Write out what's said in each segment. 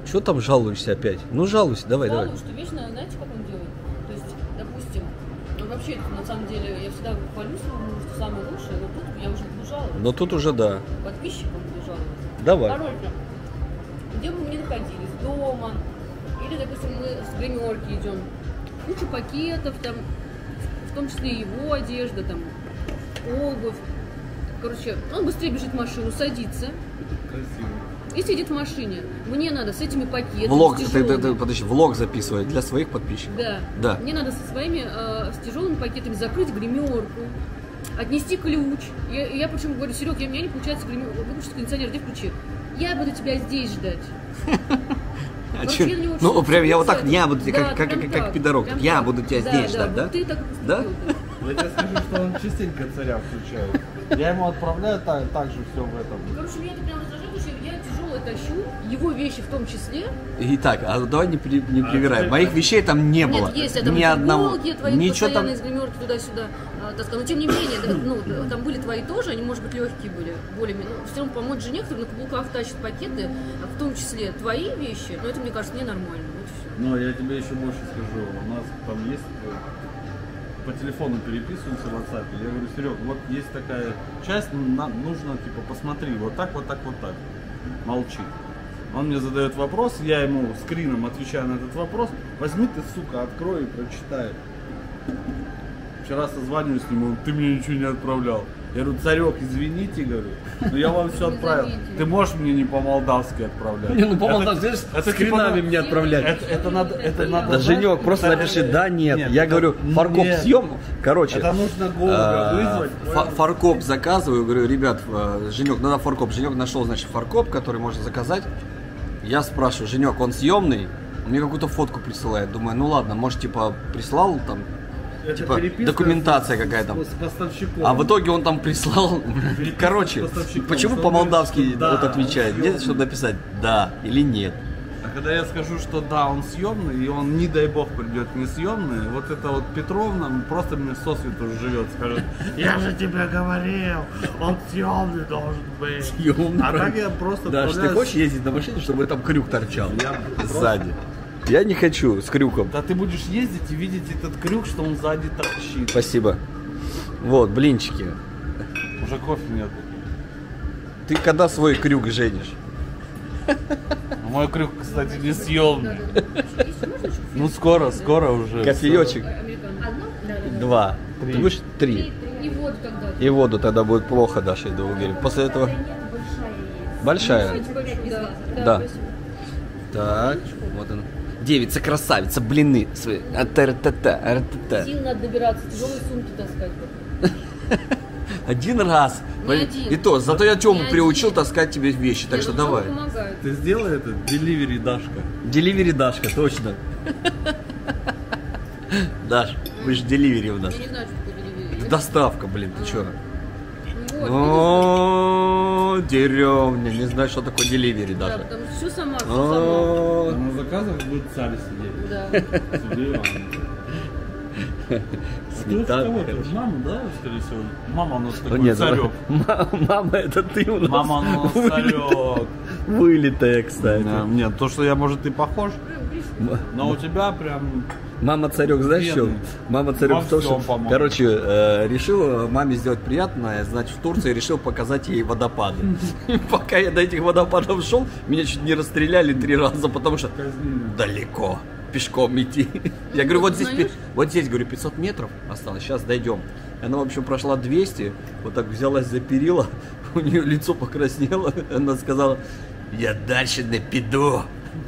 Что там жалуешься опять? Ну жалуйся, давай, давай. Что вечно, знаете, как он делает? То есть, допустим, вообще, на самом деле, я всегда хвалюсь, что самое лучшее, но тут я уже буду жаловаться. Но тут уже да. Подписчикам буду жаловаться. Давай. Короче, где бы мы ни находились, дома, или, допустим, мы с гримерки идем, куча пакетов, там, в том числе и его одежда, там, обувь. Короче, он быстрее бежит в машину, садится. Красиво. И сидит в машине. Мне надо с этими пакетами. Влог, с подожди, влог записывать для своих подписчиков. Да. Да. Мне надо со своими с тяжелыми пакетами закрыть гримерку, отнести ключ. Я почему говорю, Серег, у меня не получается выключить кондиционер, где ключи? Я буду тебя здесь ждать. Ну, прям я вот так, я буду да, как пидорок. Я буду тебя здесь ждать, да? Ты так Да? Я тебе скажу, что он частенько царя включает. Я ему отправляю так же все в этом. Короче, меня это прям раздражает, потому что я тяжело тащу, его вещи в том числе. Итак, а давай не привирай. Моих вещей там не было. Нет, есть, я там ни одного. футболки твои Ничего постоянно там. из гримерки туда-сюда таскала. Но тем не менее, ну, там были твои тоже, они, может быть, легкие были, более-менее. Но все равно помочь жене, который на каблуках тащит пакеты, в том числе твои вещи, но это, мне кажется, ненормально. Вот и все. Но я тебе еще больше скажу. У нас там есть... По телефону переписываемся в WhatsApp. Я говорю, Серег, вот есть такая часть, нам нужно, типа, посмотри, вот так, вот так, вот так. Молчит. Он мне задает вопрос, я ему скрином отвечаю на этот вопрос. Возьми ты, сука, открой и прочитай. Вчера созваниваюсь с ним, ты мне ничего не отправлял. Я говорю, Царек, извините, говорю, но я вам все отправил. Ты можешь мне не по-молдавски отправлять? Не, ну по-молдавски, это скринами мне отправлять. Это надо. Да, Женек, просто напиши, да, нет. Я говорю, фаркоп съем. Короче, это нужно Голубя вызвать. Фаркоп заказываю, говорю, ребят, Женек, надо фаркоп. Женек нашел, значит, фаркоп, который можно заказать. Я спрашиваю, Женек, он съемный? Он мне какую-то фотку присылает. Думаю, ну ладно, может, типа, прислал там. Это типа документация какая-то. С поставщиком. А в итоге он там прислал. Короче, почему по-молдавски вот отвечает? Нет, что написать да или нет. А когда я скажу, что да, он съемный, и он, не дай бог, придет не съемный, вот это вот Петровна просто мне сосвету живет, скажет, я же тебе говорил, он съемный должен быть. Съемный. А так я просто... Да, что ты хочешь ездить на машине, чтобы там крюк торчал сзади. Я не хочу с крюком. Да ты будешь ездить и видеть этот крюк, что он сзади торчит. Спасибо. Вот, блинчики. Уже кофе нет. Ты когда свой крюк женишь? Мой крюк, кстати, не съемный. Ну скоро уже. Кофеечек. Два. Ты будешь три. И воду тогда. И воду тогда будет плохо, Даша, я уверен. После этого... Большая? Да. Так, вот он. Девица, красавица, блины свои. Сил надо добираться, тяжелые сумки таскать. Один раз. Не один. И то, зато я Тему Не приучил один. таскать тебе вещи, так что давай. Ты сделай это, деливери Дашка. Деливери Дашка, точно. Даш, вы же деливери у нас. Я не знаю, что такое деливери. Доставка, блин, ты чё? Вот, О, деревня, не знаю, что такое деливери да, даже. потому что все сама, все О, На заказах будет царь сидеть. сама. Да. Сидел. сметана. Мама, да, скорее всего. Мама у нас О, такой нет, царек. мама, это ты у нас. Мама у нас царек. Вылитая, кстати. Нет, то, что я, может, и похож, но у тебя прям... Мама царек, знаешь что? Бедный. Мама царек Во в том, всем что, поможет. короче, решил маме сделать приятное, значит, в Турции решил показать ей водопады. И пока я до этих водопадов шел, меня чуть не расстреляли 3 раза, потому что далеко пешком идти. Я говорю, вот здесь, говорю, 500 метров осталось, сейчас дойдем. Она, в общем, прошла 200, вот так взялась за перила, у нее лицо покраснело, она сказала, я дальше напиду.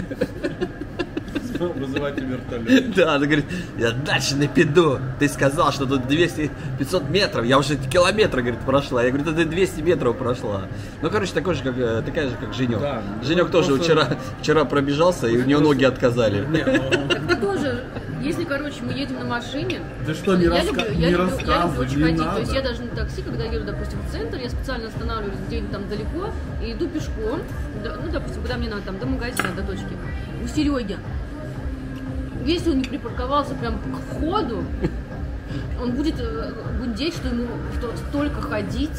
Вызывайте вертолет. Да, она говорит, я дальше напиду. Ты сказал, что тут 200-500 метров. Я уже километра, говорит, прошла. Я говорю, ты 200 метров прошла. Ну, короче, такая же, как Женек. Да, Женек тоже вчера пробежался, и у него ноги отказали. Так ты тоже, если, короче, мы едем на машине, Ты что, не я люблю рассказывай, очень не ходить. надо. То есть я даже на такси, когда еду, допустим, в центр, я специально останавливаюсь где-нибудь там далеко и иду пешком, ну, допустим, куда мне надо, там, до магазина, до точки. У Сереги. Если он не припарковался прям к входу, Он будет гудеть, что ему столько ходить.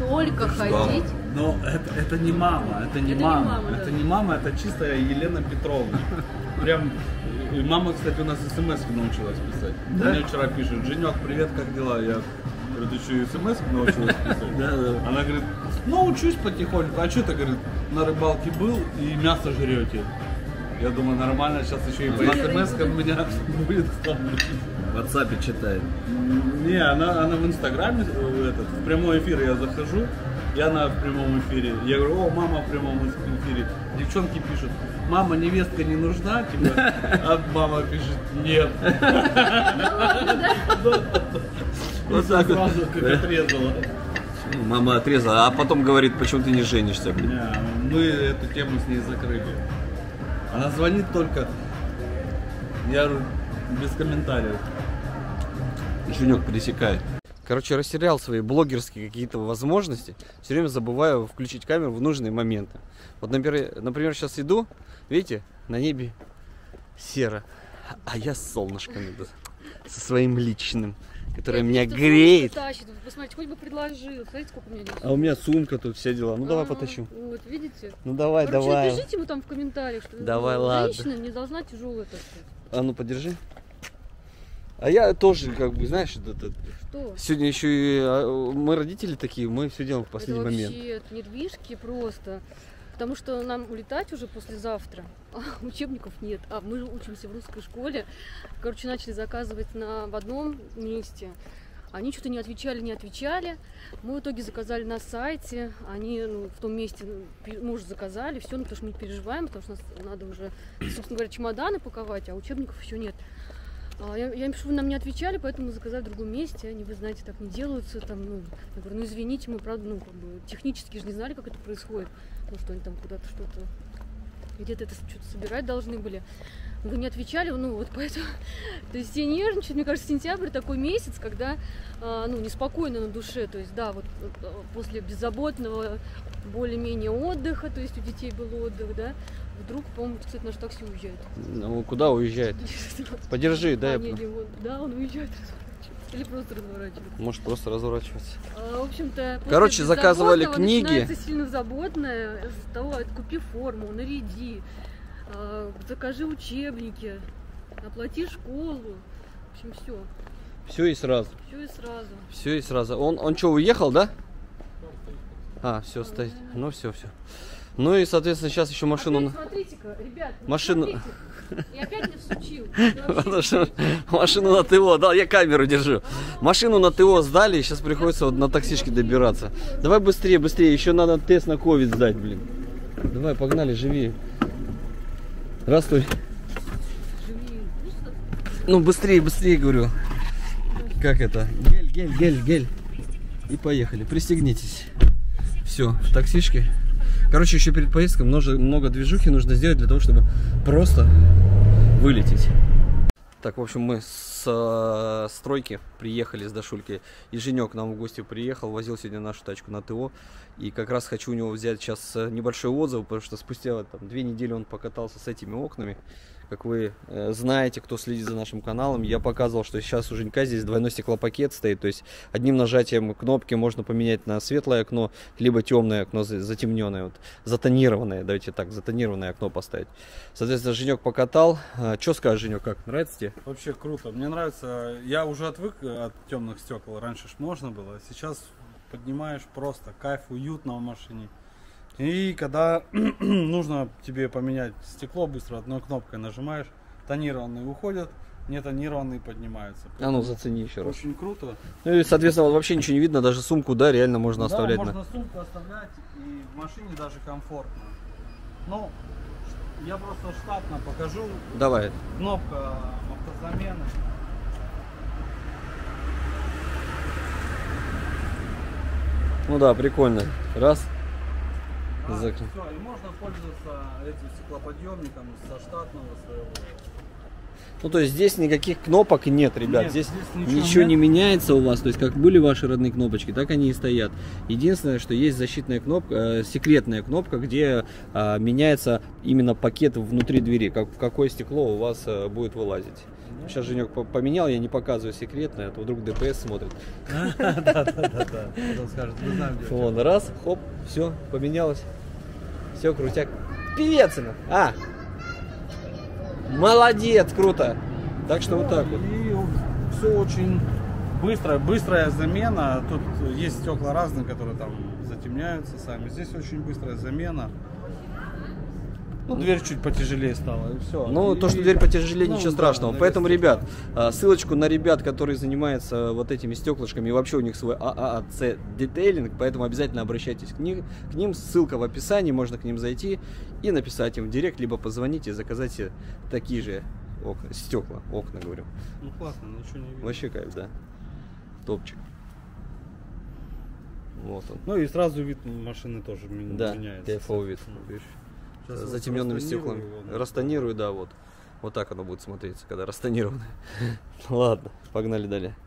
Но это не мама, это не мама, это чистая Елена Петровна. Прям, и мама, кстати, у нас смс научилась писать. Да? Мне вчера пишет: Женек, привет, как дела? Я говорю, ты что, и смс научилась писать? Да. Она говорит, ну учусь потихоньку. А что ты, говорит, на рыбалке был и мясо жрете? Я думаю, нормально, сейчас еще и по смс-кам меня будет вспомнить. В WhatsApp читает. Не, она в Инстаграме, в прямой эфир я захожу, и она в прямом эфире. Я говорю, о, мама в прямом эфире. Девчонки пишут, мама, невестка не нужна, типа, а мама пишет, нет. Вот так вот. Сразу как отрезала. Мама отрезала, а потом говорит, почему ты не женишься, блин. Не, мы эту тему с ней закрыли. Она звонит только, я говорю, без комментариев. Женек пересекает. Короче, растерял свои блогерские какие-то возможности. Все время забываю включить камеру в нужные моменты. Вот, например, сейчас иду, видите, на небе серо, а я с солнышком иду, со своим личным, которое меня греет. Посмотрите, хоть бы предложил. Смотрите, сколько у меня здесь. А у меня сумка тут, все дела. Ну давай потащу. Вот, видите? Ну давай, Короче, давай. напишите ему там в комментариях, что Давай, ладно. женщина не должна тяжелая таскать. А ну подержи. А я тоже, как бы, знаешь, Что? сегодня еще и мы родители такие, мы все делаем в последний Это момент. вообще недвижки просто. Потому что нам улетать уже послезавтра, а учебников нет. А мы же учимся в русской школе. Короче, начали заказывать в одном месте. Они что-то не отвечали. Мы в итоге заказали на сайте. Они в том месте, мы уже заказали. Все, потому что мы переживаем, потому что нас надо уже, собственно говоря, чемоданы паковать, а учебников еще нет. Я им пишу, вы нам не отвечали, поэтому мы заказали в другом месте. Они, вы знаете, так не делаются. Там, я говорю, извините, мы, правда, как бы технически же не знали, как это происходит. Ну, что они там куда-то что-то, где-то это что-то собирать должны были. Вы не отвечали, вот поэтому, то есть все нервничают. Мне кажется, сентябрь такой месяц, когда, неспокойно на душе. То есть, да, вот после беззаботного более-менее отдыха, то есть у детей был отдых, да, вдруг, по-моему, кстати, наш такси уезжает. Ну, куда уезжает? Подержи, да. Да, он уезжает, или просто разворачивается. Может, просто разворачиваться. В общем-то, короче, заказывали книги. Начинается сильно заботное с того, купи форму, наряди, закажи учебники, оплати школу. В общем, все. Все и сразу. Все и сразу. Он что, уехал, да? А, все, стоит. Ну, все. Ну и, соответственно, сейчас еще машину... Опять, смотрите-ка, ребят, машину... И опять не всучил. Потому что машину на ТО, да, я камеру держу. Машину на ТО сдали, и сейчас приходится вот на таксишке добираться. Давай быстрее, еще надо тест на ковид сдать, блин. Давай, погнали, живи. Здравствуй. Ну, быстрее, говорю. Как это? Гель. И поехали, пристегнитесь. Все, в таксишке. Короче, еще перед поездкой много движухи нужно сделать для того, чтобы просто вылететь. Так, в общем, мы с стройки приехали с Дашулькой. И Женек к нам в гости приехал, возил сегодня нашу тачку на ТО. И как раз хочу у него взять сейчас небольшой отзыв, потому что спустя 2 недели он покатался с этими окнами. Как вы знаете, кто следит за нашим каналом, я показывал, что сейчас у Женька здесь двойной стеклопакет стоит. То есть одним нажатием кнопки можно поменять на светлое окно, либо темное окно, затемненное, вот, затонированное. Давайте так, затонированное окно поставить. Соответственно, Женек покатал. Что скажешь, Женек, как? Нравится тебе? Вообще круто. Мне нравится. Я уже отвык от темных стекол. Раньше ж можно было. Сейчас поднимаешь просто кайф, уютно в машине. И когда нужно тебе поменять стекло, быстро одной кнопкой нажимаешь, тонированные уходят, нетонированные поднимаются. А ну зацени еще раз. Очень круто. Ну и, соответственно, вот вообще ничего не видно, даже сумку, да, реально можно оставлять. Можно сумку оставлять, и в машине даже комфортно. Ну, я просто штатно покажу. Давай. Кнопка автозамены. Ну да, прикольно. Раз. Все, и можно пользоваться этим стеклоподъемником со штатного своего. Ну то есть здесь никаких кнопок нет, ребят. Нет, здесь ничего не меняется у вас. То есть как были ваши родные кнопочки, так они и стоят. Единственное, что есть защитная кнопка, секретная кнопка, где меняется именно пакет внутри двери, в какое стекло у вас будет вылазить. Сейчас Женек поменял, я не показываю секретное, а то вдруг ДПС смотрит. Да. Потом скажет, мы знаем, где. Вон, раз, хоп, все, поменялось. Все, крутяк. Певец! А! Молодец, круто! Так что вот так вот. И все очень быстрая замена. Тут есть стекла разные, которые там затемняются сами. Здесь очень быстрая замена. Ну, дверь чуть потяжелее стала, и все. Ну, то, что дверь потяжелее, ну, ничего да, страшного. навес Поэтому, ничего ребят, ссылочку на ребят, которые занимаются вот этими стеклышками, и вообще у них свой ААЦ детейлинг, поэтому обязательно обращайтесь к ним. Ссылка в описании, можно к ним зайти и написать им в директ, либо позвонить и заказать себе такие же окна, говорю. Ну, классно, ничего не видно. Вообще кайф, да. Топчик. Вот он. Ну и сразу вид машины тоже Да, меняется. кайфовый вид. Сейчас С затемненными растонирую стеклами. его, Растонирую, да, вот. Вот так оно будет смотреться, когда растонировано. Ладно, погнали далее.